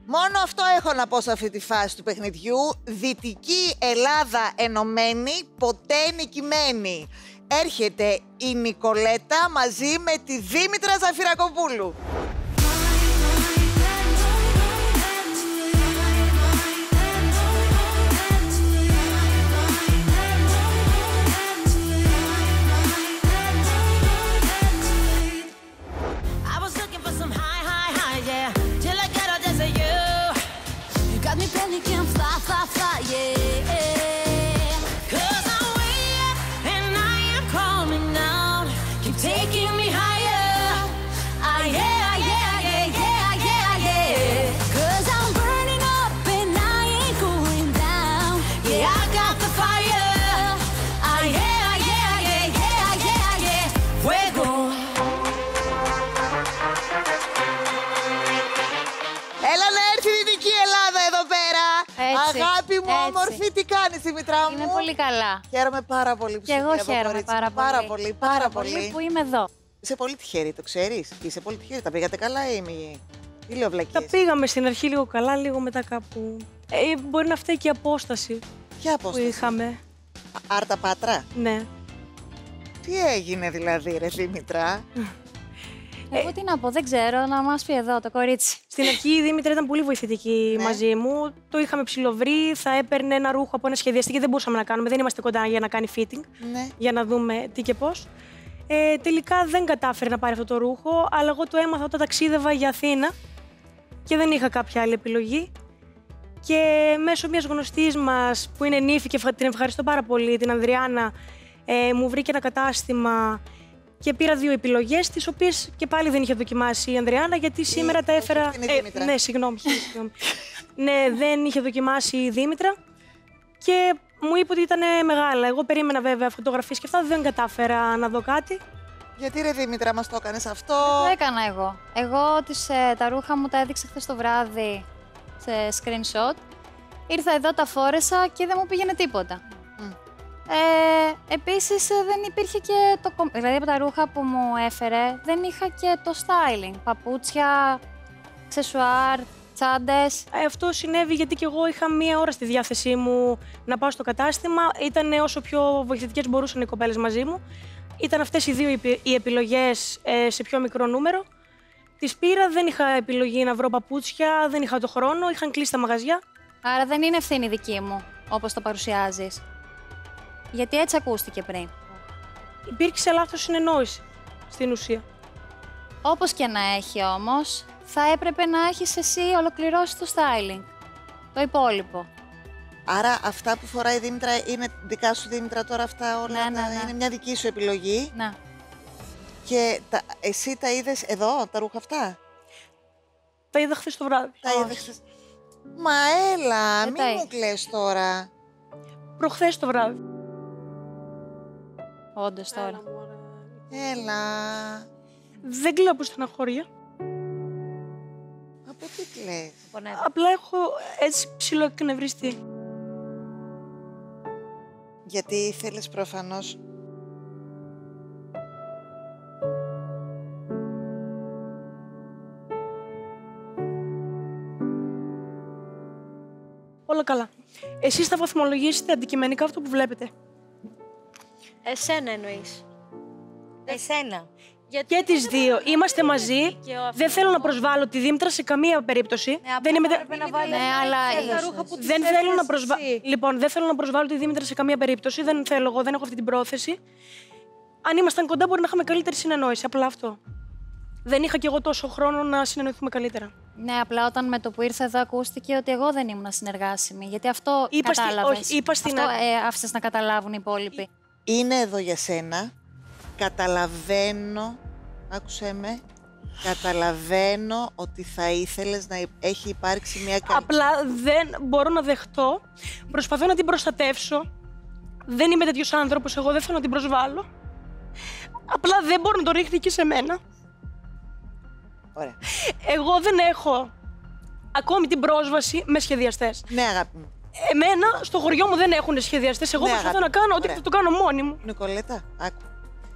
Μόνο αυτό έχω να πω σε αυτή τη φάση του παιχνιδιού. Δυτική Ελλάδα ενωμένη, ποτέ νικημένη. Έρχεται η Νικολέτα μαζί με τη Δήμητρα Ζαφυρακοπούλου. Αγάπη μου, όμορφη, τι κάνεις, Δημητρά μου? Είμαι πολύ καλά. Χαίρομαι πάρα πολύ που και εγώ χαίρομαι πάρα πολύ που είμαι εδώ. Είσαι πολύ τυχερή, το ξέρεις? Είσαι πολύ τυχερή, τα πήγατε καλά ή μη? Τι λέω βλακίες? Τα πήγαμε στην αρχή λίγο καλά, λίγο μετά κάπου. Μπορεί να φταίει και η απόσταση. Ποια απόσταση? Που είχαμε. Άρτα Πάτρα? Ναι. Τι έγινε δηλαδή, ρε Δήμητρα? Εγώ τι να πω, δεν ξέρω, να μας πει εδώ το κορίτσι. Στην αρχή η Δήμητρα ήταν πολύ βοηθητική μαζί μου. Το είχαμε ψιλοβρει, θα έπαιρνε ένα ρούχο από ένα σχεδιαστή και δεν μπορούσαμε να κάνουμε. Δεν είμαστε κοντά για να κάνει fitting, για να δούμε τι και πώς. Τελικά δεν κατάφερε να πάρει αυτό το ρούχο, αλλά εγώ το έμαθα όταν ταξίδευα για Αθήνα και δεν είχα κάποια άλλη επιλογή. Και μέσω μιας γνωστής μας που είναι νύφη και την ευχαριστώ πάρα πολύ, την Ανδριάννα, μου βρήκε ένα κατάστημα. Και πήρα 2 επιλογές, τις οποίες και πάλι δεν είχε δοκιμάσει η Ανδριάννα, γιατί σήμερα τα έφερα. Ναι, συγγνώμη. Ναι, δεν είχε δοκιμάσει η Δήμητρα και μου είπε ότι ήταν μεγάλα. Εγώ περίμενα βέβαια φωτογραφίες και αυτά, δεν κατάφερα να δω κάτι. Γιατί ρε Δήμητρα, μας το έκανες αυτό? Το έκανα εγώ. Εγώ τα ρούχα μου τα έδειξα χθες το βράδυ σε screenshot. Ήρθα εδώ, τα φόρεσα και δεν μου πήγαινε τίποτα. Επίσης δεν υπήρχε και δηλαδή από τα ρούχα που μου έφερε δεν είχα και το styling, παπούτσια, αξεσουάρ, τσάντες. Αυτό συνέβη γιατί και εγώ είχα 1 ώρα στη διάθεσή μου να πάω στο κατάστημα. Ήταν όσο πιο βοηθητικές μπορούσαν οι κοπέλες μαζί μου. Ήταν αυτές οι 2 οι επιλογές σε πιο μικρό νούμερο. Τις πήρα, δεν είχα επιλογή να βρω παπούτσια, δεν είχα το χρόνο, είχαν κλείσει τα μαγαζιά. Άρα δεν είναι ευθύνη δική μου, όπως το παρουσιάζεις. Γιατί έτσι ακούστηκε πριν. Υπήρξε λάθος συνεννόηση, στην ουσία. Όπως και να έχει όμως, θα έπρεπε να έχεις εσύ ολοκληρώσει το styling. Το υπόλοιπο. Άρα αυτά που φοράει η Δήμητρα είναι δικά σου, Δήμητρα, τώρα αυτά όλα? Είναι μια δική σου επιλογή. Ναι. Και εσύ τα είδες εδώ, τα ρούχα αυτά? Τα είδα χθες το βράδυ. Τα είδα χθες. Μα έλα, μην μου κλαις τώρα. Προχθές το βράδυ. Όντως τώρα. Έλα. Δεν κλαίω από στεναχώρια. Από τι κλαις? Απλά έχω έτσι ψιλοεκνευριστεί. Γιατί ήθελες προφανώς. Όλα καλά. Εσείς θα βαθμολογήσετε αντικειμενικά αυτό που βλέπετε. Εσένα εννοείς? Εσένα. Γιατί και τις 2. Είμαστε μαζί. Δεν θέλω να προσβάλλω τη Δήμητρα σε καμία περίπτωση. Δεν είμαι. Ναι, αλλά δεν θέλω να προσβάλλω. Λοιπόν, δεν θέλω να προσβάλλω τη Δήμητρα σε καμία περίπτωση. Δεν θέλω εγώ, δεν έχω αυτή την πρόθεση. Αν ήμασταν κοντά, μπορεί να είχαμε καλύτερη συνεννόηση. Απλά αυτό. Δεν είχα κι εγώ τόσο χρόνο να συνεννοηθούμε καλύτερα. Ναι, απλά όταν με το που ήρθα εδώ ακούστηκε ότι εγώ δεν ήμουν συνεργάσιμη. Γιατί αυτό κατάλαβες. Όχι, είπα στην αυτό άφησες να καταλάβουν οι υπόλοιποι. Είναι εδώ για σένα. Καταλαβαίνω, άκουσέ με, καταλαβαίνω ότι θα ήθελες να έχει υπάρξει μια καλή... Απλά δεν μπορώ να δεχτώ, προσπαθώ να την προστατεύσω. Δεν είμαι τέτοιος άνθρωπος, εγώ δεν θέλω να την προσβάλλω. Απλά δεν μπορώ να το ρίχνει και σε μένα. Ωραία. Εγώ δεν έχω ακόμη την πρόσβαση με σχεδιαστές. Ναι, αγάπη μου. Εμένα στο χωριό μου δεν έχουν σχεδιαστές. Εγώ προσπαθώ να κάνω ό,τι θα το κάνω μόνη μου. Νικολέτα, άκου.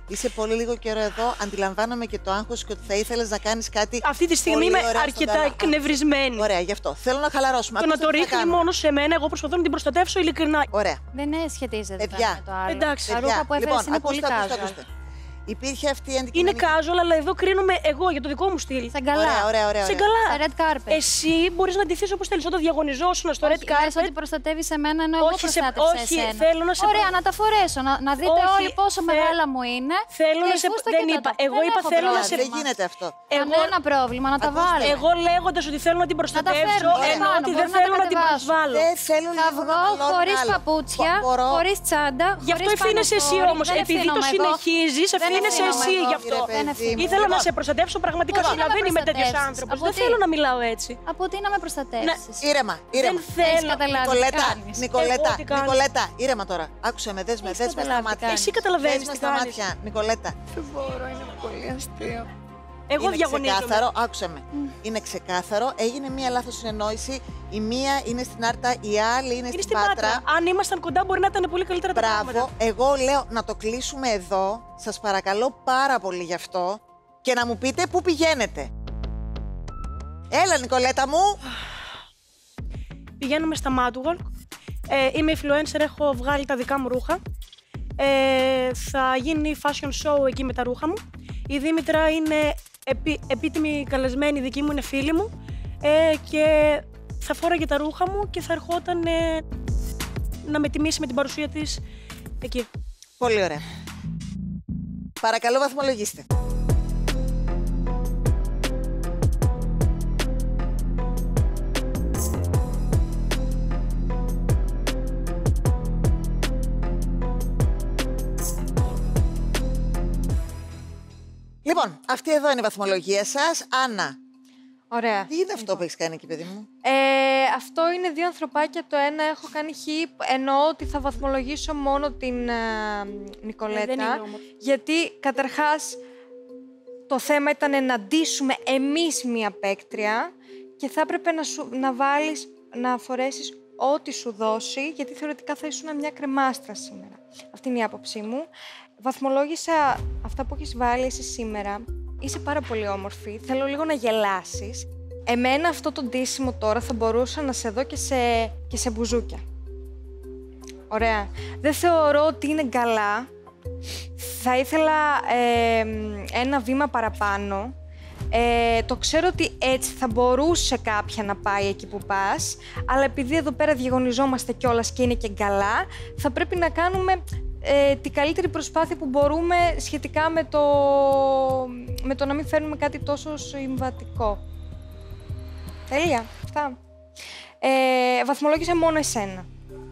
Είσαι πολύ λίγο καιρό εδώ. Αντιλαμβάνομαι και το άγχος και ότι θα ήθελες να κάνεις κάτι. Αυτή τη στιγμή είμαι αρκετά εκνευρισμένη. Ωραία, γι' αυτό. Θέλω να χαλαρώσουμε. Το να το ρίχνει μόνο σε μένα, εγώ προσπαθώ να την προστατεύσω ειλικρινά. Ωραία. Δεν σχετίζεται με το άλλο. Εντάξει. Τα ρούχα που έφερες είναι πολύ casual. Υπήρχε αυτή η αντικειμενική. Είναι casual, αλλά εδώ κρίνομαι εγώ για το δικό μου στυλ. Σαν καλά. Ωραία. Σαν red carpet. Εσύ μπορείς να ντυθείς όπως θέλεις. Όταν διαγωνιζόσουν στο red carpet. Λες ότι προστατεύεις εμένα ενώ εγώ προστάτευσα εσένα. Θέλω να σε. Ωραία, να τα φορέσω. Να δείτε όλοι πόσο μεγάλα μου είναι. Θέλω να σε. Δεν είπα. Εγώ είπα θέλω να σε. Δεν γίνεται αυτό. Κανένα πρόβλημα, να τα βάλω. Εγώ λέγοντας ότι θέλω να την προστατεύσω, ενώ ότι δεν θέλω να την προσβάλλω. Θα βγω χωρίς παπούτσια, χωρίς τσάντα. Γι' αυτό ευθύνεσαι εσύ όμως. Επειδή το συνεχίζεις, ευθύνεσαι εσύ γι' αυτό. Ήθελα να σε προστατεύσω πραγματικά. Δεν είμαι τέτοιος άνθρωπος. Δεν θέλω να μιλάω έτσι. Από τι να με προστατεύσεις. Ήρεμα. Δεν θέλω. Νικολέτα, ήρεμα τώρα. Άκουσε με, δες με στα μάτια. Εσύ καταλαβαίνεις τι κάνεις. Δες με στα μάτια, Νικολέτα. Δεν μπορώ, είναι πολύ αστείο. Εγώ διαγωνίζομαι. Ξεκάθαρο, άκουσε με. Είναι ξεκάθαρο, έγινε μία λάθος συνεννόηση. Η μία είναι στην Άρτα, η άλλη είναι στην Πάτρα. Αν ήμασταν κοντά, μπορεί να ήταν πολύ καλύτερα τα πράγματα. Μπράβο. Εγώ λέω να το κλείσουμε εδώ. Σας παρακαλώ πάρα πολύ γι' αυτό. Και να μου πείτε πού πηγαίνετε. Έλα, Νικολέτα μου. Πηγαίνουμε στα Madwalk. Είμαι influencer, έχω βγάλει τα δικά μου ρούχα. Θα γίνει fashion show εκεί με τα ρούχα μου. Η Δήμητρα είναι επίτιμη καλεσμένη, δική μου, είναι φίλη μου. Και θα φόραγε τα ρούχα μου και θα ερχόταν να με τιμήσει με την παρουσία της εκεί. Πολύ ωραία. Παρακαλώ, βαθμολογήστε. Λοιπόν, αυτή εδώ είναι η βαθμολογία σας. Άννα. Ωραία. Τι είναι αυτό που έχεις κάνει εκεί, παιδί μου? Αυτό είναι δύο ανθρωπάκια. Το ένα έχω κάνει χ, εννοώ ότι θα βαθμολογήσω μόνο την Νικολέτα. Δεν είναι όμως. Γιατί καταρχάς το θέμα ήταν να ντύσουμε εμείς μία παίκτρια και θα έπρεπε να φορέσεις ό,τι σου δώσει, γιατί θεωρητικά θα ήσουν μια κρεμάστρα σήμερα. Αυτή είναι η άποψή μου. Βαθμολόγησα αυτά που έχεις βάλει εσύ σήμερα. Είσαι πάρα πολύ όμορφη. Θέλω λίγο να γελάσεις. Εμένα αυτό το ντύσιμο τώρα θα μπορούσα να σε δω και σε μπουζούκια. Ωραία. Δεν θεωρώ ότι είναι καλά. Θα ήθελα ένα βήμα παραπάνω. Το ξέρω ότι έτσι θα μπορούσε κάποια να πάει εκεί που πας, αλλά επειδή εδώ πέρα διαγωνιζόμαστε κιόλας και είναι και καλά, θα πρέπει να κάνουμε την καλύτερη προσπάθεια που μπορούμε σχετικά με το να μην φέρνουμε κάτι τόσο συμβατικό. Τέλεια. Αυτά. Βαθμολόγησα μόνο εσένα.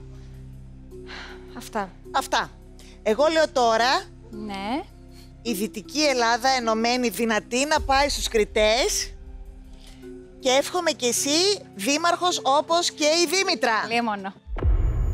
Αυτά. Εγώ λέω τώρα... Ναι. Η Δυτική Ελλάδα ενωμένη δυνατή να πάει στους κριτές και εύχομαι και εσύ δήμαρχος όπως και η Δήμητρα. Λίμωνο.